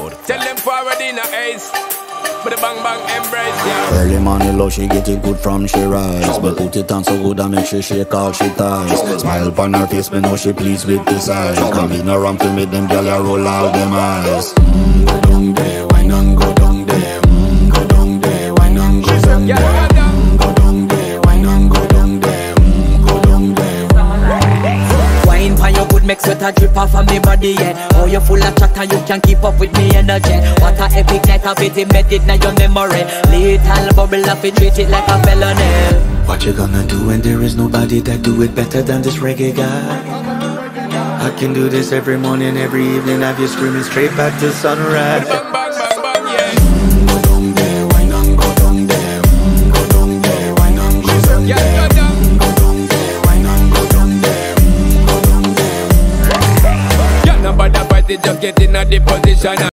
mode. Tell them forward in a ace. But the bang bang embrace, yeah. Early morning love, she get it good from she rise. But put it on so good and make she shake all she ties. Smile upon her face, me know she pleased with this eyes. Come in around to make them gyal roll all them eyes. Go down there, why not go down there? Go down there, why not go down there? Go down there, why not go down there? Go down there. Wine pan your good, make sweat a drip off of me body, yeah. Oh, you full of chat and you can keep up with me energy. What a epic night of it, made it now your memory. Little bubble of it, treat it like a felony. What you gonna do when there is nobody that do it better than this reggae guy? I can do this every morning, every evening, have you screaming straight back to sunrise. Bang bang bang bang, yeah. Go down there, why not go down there? Go down there, why not go down there? Go down there, why not go down there? Go down there. Yeah, nobody fight it, just get in a the position.